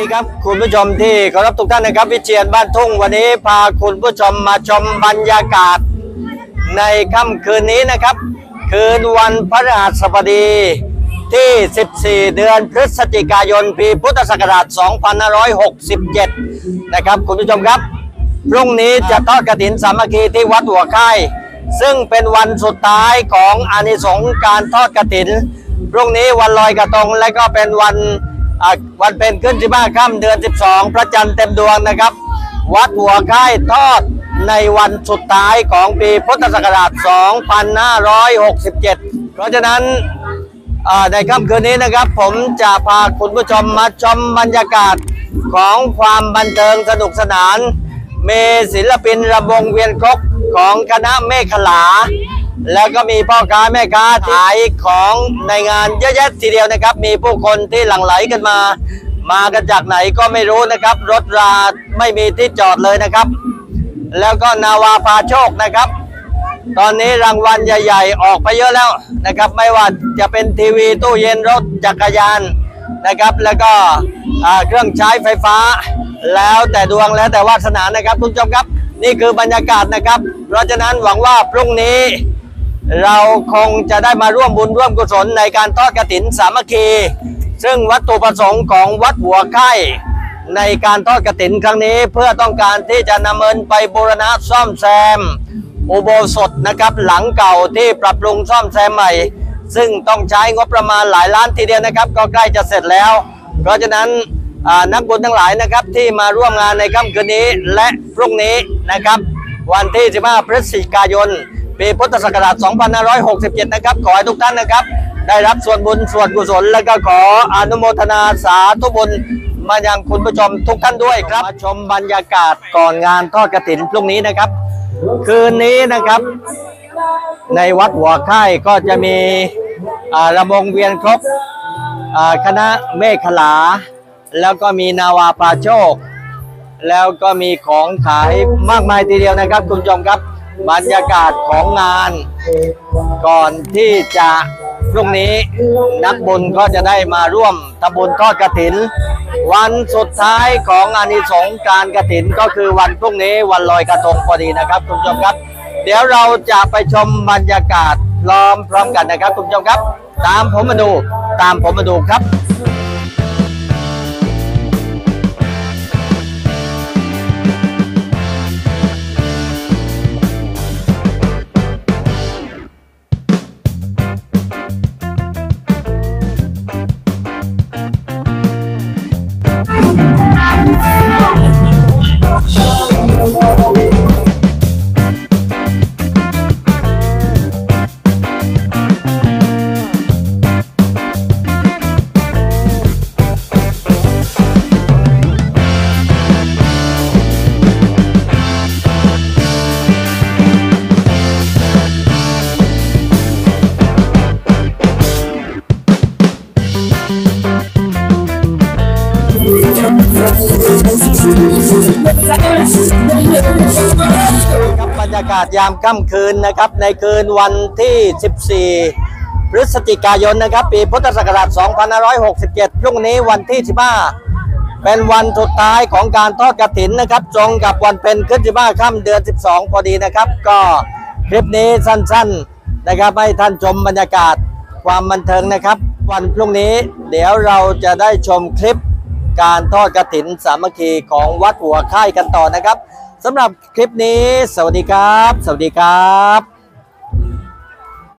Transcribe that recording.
ดีครับคุณผู้ชมที่เคารพทุกท่านนะครับวิเชียรบ้านทุ่งวันนี้พาคุณผู้ชมมาชมบรรยากาศในค่ำคืนนี้นะครับคืนวันพฤหัสบดีที่14เดือนพฤศจิกายนปีพุทธศักราช2567นะครับคุณผู้ชมครับพรุ่งนี้จะทอดกฐินสามัคคีที่วัดหัวค่ายซึ่งเป็นวันสุดท้ายของอานิสงส์การทอดกฐินพรุ่งนี้วันลอยกระทงและก็เป็นวันเป็นขึ้น15 ค่ำเดือน12พระจันทร์เต็มดวงนะครับวัดหัวค่ายทอดในวันสุดท้ายของปีพุทธศักราช2567เพราะฉะนั้นในค่ำคืนนี้นะครับผมจะพาคุณผู้ชมมาชมบรรยากาศของความบันเทิงสนุกสนานมีศิลปินรำวงเวียนครกของคณะเมฆขลาแล้วก็มีพ่อค้าแม่ค้าขายของในงานเยอะแยะทีเดียวนะครับมีผู้คนที่หลั่งไหลกันมากันจากไหนก็ไม่รู้นะครับรถราไม่มีที่จอดเลยนะครับแล้วก็นาวาพาโชคนะครับตอนนี้รางวัลใหญ่ๆออกไปเยอะแล้วนะครับไม่ว่าจะเป็นทีวีตู้เย็นรถจักรยานนะครับแล้วก็เครื่องใช้ไฟฟ้าแล้วแต่ดวงแล้วแต่วาสนานะครับทุกท่านครับนี่คือบรรยากาศนะครับเพราะฉะนั้นหวังว่าพรุ่งนี้เราคงจะได้มาร่วมบุญร่วมกุศลในการทอดกฐินสามัคคีซึ่งวัตถุประสงค์ของวัดหัวค่ายในการทอดกฐินครั้งนี้เพื่อต้องการที่จะนำเงินไปบูรณะซ่อมแซมอุโบสถนะครับหลังเก่าที่ปรับปรุงซ่อมแซมใหม่ซึ่งต้องใช้งบประมาณหลายล้านทีเดียวนะครับก็ใกล้จะเสร็จแล้วเพราะฉะนั้นนักบุญทั้งหลายนะครับที่มาร่วมงานในค่ำคืนนี้และพรุ่งนี้นะครับวันที่15พฤศจิกายนปีพุทธศักราช2567นะครับขอให้ทุกท่านนะครับได้รับส่วนบุญส่วนกุศลและก็ขออนุโมทนาสาธุบุญมายังคุณผู้ชมทุกท่านด้วยครับมาชมบรรยากาศก่อนงานทอดกฐินพรุ่งนี้นะครับคืนนี้นะครับในวัดหัวค่ายก็จะมีรำวงเวียนครบคณะเมฆขลาแล้วก็มีนาวาพาโชคแล้วก็มีของขายมากมายทีเดียวนะครับคุณผู้ชมครับบรรยากาศของงานก่อนที่จะพรุ่งนี้นักบุญก็จะได้มาร่วมทำบุญทอดกฐินวันสุดท้ายของอานิสงส์การกฐินก็คือวันพรุ่งนี้วันลอยกระทงพอดีนะครับคุณผู้ชมครับเดี๋ยวเราจะไปชมบรรยากาศพร้อมกันนะครับคุณผู้ชมครับตามผมมาดูครับบรรยากาศยามค่ำคืนนะครับในคืนวันที่14พฤศจิกายนนะครับปีพุทธศักราช2567พรุ่งนี้วันที่15เป็นวันสุดท้ายของการทอดกฐินนะครับตรงกับวันเพ็ญขึ้น15 ค่ำเดือน12พอดีนะครับก็คลิปนี้สั้นๆนะครับให้ท่านชมบรรยากาศความบันเทิงนะครับวันพรุ่งนี้เดี๋ยวเราจะได้ชมคลิปการทอดกฐินสามัคคีของวัดหัวค่ายกันต่อนะครับสำหรับคลิปนี้สวัสดีครับ